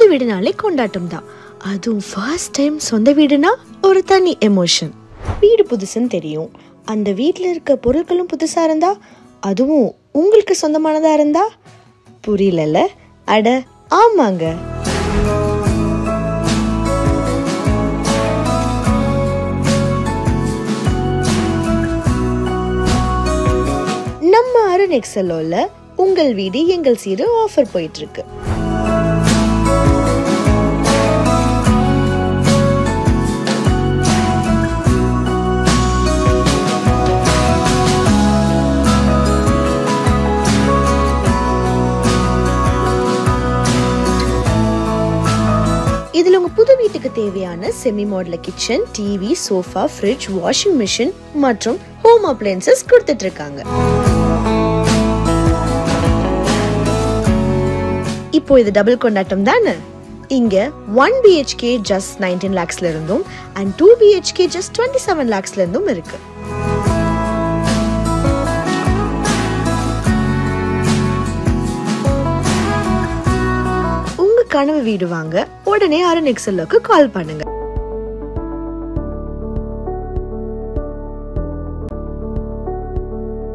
வீடுனாலே கொண்டாட்டம் தான். அதுவும் ஃபர்ஸ்ட் டைம் சொந்த வீடுனா ஒரு தனி எமோஷன். வீடு புதுசுன்னு தெரியும், அந்த வீட்டில் இருக்க பொருட்களும் புதுசாக இருந்தா, அதுவும் உங்களுக்கு சொந்தமானதாக இருந்தா புரியல. அட ஆமாங்க, நம்ம அருண் எக்ஸலோல உங்கள் வீடு எங்கள் சீரு ஆஃபர் போயிட்டு இருக்கு. இதுல உங்க புது வீட்டுக்கு தேவையான semi modular kitchen, TV, sofa, fridge, washing machine மற்றும் ஹோம் அப்ளையன்சஸ் கொடுத்துட்டு இருக்காங்க. இப்போ இது டபுள் கொண்டாட்டம் தானே. இங்க 1 BHK just 19 lakhsல இருந்தும் and 2 BHK just 27 lakhsல இருந்தும் இருக்கு. உங்க கனவு வீடு வாங்க உடனே அருண் எக்ஸலுக்கு கால் பண்ணுங்க.